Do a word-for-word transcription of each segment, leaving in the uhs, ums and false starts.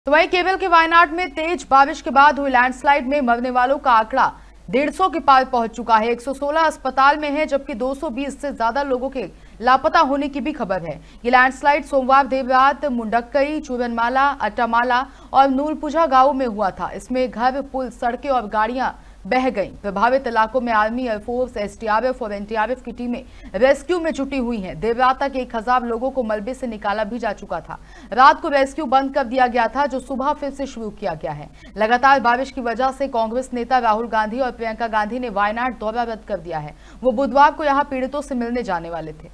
तो वहीं केरल के वायनाड में तेज बारिश के बाद हुई लैंडस्लाइड में मरने वालों का आंकड़ा डेढ़ सौ के पार पहुंच चुका है। एक सौ सोलह अस्पताल में है, जबकि दो सौ बीस से ज्यादा लोगों के लापता होने की भी खबर है। ये लैंडस्लाइड सोमवार देर रात मुंडक्कई, चूरनमाला, अट्टामाला और नूरपुझा गांवों में हुआ था। इसमें घर, पुल, सड़कें और गाड़ियां बह गईं। प्रभावित इलाकों में आर्मी, एयरफोर्स, एसडीआरएफ और एनडीआरएफ की टीमें रेस्क्यू में जुटी हुई हैं। देर रात तक एक हजार लोगों को मलबे से निकाला भी जा चुका था। रात को रेस्क्यू बंद कर दिया गया था, जो सुबह फिर से शुरू किया गया है। लगातार बारिश की वजह से कांग्रेस नेता राहुल गांधी और प्रियंका गांधी ने वायनाड दौरा रद्द कर दिया है। वो बुधवार को यहां पीड़ितों से मिलने जाने वाले थे।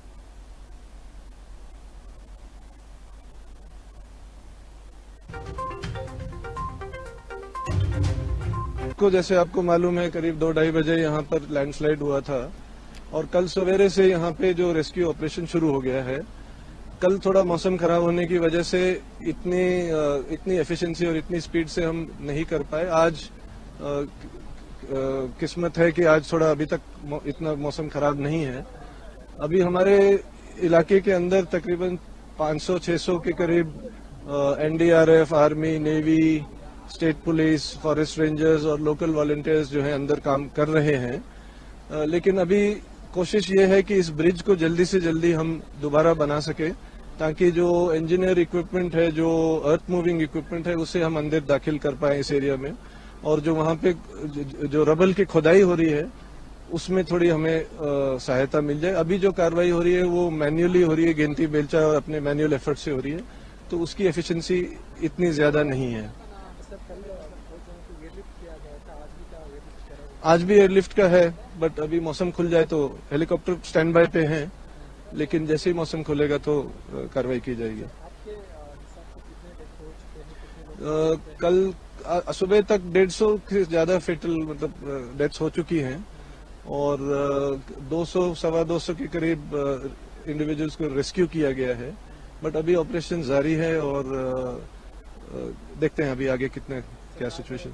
को जैसे आपको मालूम है, करीब दो ढाई बजे यहाँ पर लैंडस्लाइड हुआ था और कल सवेरे से यहाँ पे जो रेस्क्यू ऑपरेशन शुरू हो गया है। कल थोड़ा मौसम खराब होने की वजह से इतनी इतनी एफिशिएंसी और इतनी स्पीड से हम नहीं कर पाए। आज आ, आ, किस्मत है कि आज थोड़ा अभी तक इतना मौसम खराब नहीं है। अभी हमारे इलाके के अंदर तकरीबन पाँच सौ छह सौ के करीब NDRF, army, navy, state police, forest rangers और लोकल वॉलंटियर्स जो है अंदर काम कर रहे हैं। लेकिन अभी कोशिश ये है कि इस ब्रिज को जल्दी से जल्दी हम दोबारा बना सके, ताकि जो इंजीनियर इक्विपमेंट है, जो अर्थ मूविंग इक्विपमेंट है, उसे हम अंदर दाखिल कर पाए इस एरिया में। और जो वहां पे जो रबल की खुदाई हो रही है उसमें थोड़ी हमें आ, सहायता मिल जाए। अभी जो कार्रवाई हो रही है वो मैन्युअली हो रही है, गिनती बेलचा और अपने मैन्युअल एफर्ट से हो रही है, तो उसकी एफिशिएंसी इतनी ज्यादा नहीं है। आज भी एयरलिफ्ट का है, बट अभी मौसम खुल जाए तो हेलीकॉप्टर स्टैंड बाय पे हैं, लेकिन जैसे ही मौसम खुलेगा तो कार्रवाई की जाएगी। कल सुबह तक डेढ़ सौ से ज्यादा फेटल मतलब डेथ्स हो चुकी हैं और दो सौ सवा दो सौ के करीब इंडिविजुअल्स को रेस्क्यू किया गया है। बट अभी ऑपरेशन जारी है और देखते हैं अभी आगे कितने क्या सिचुएशन।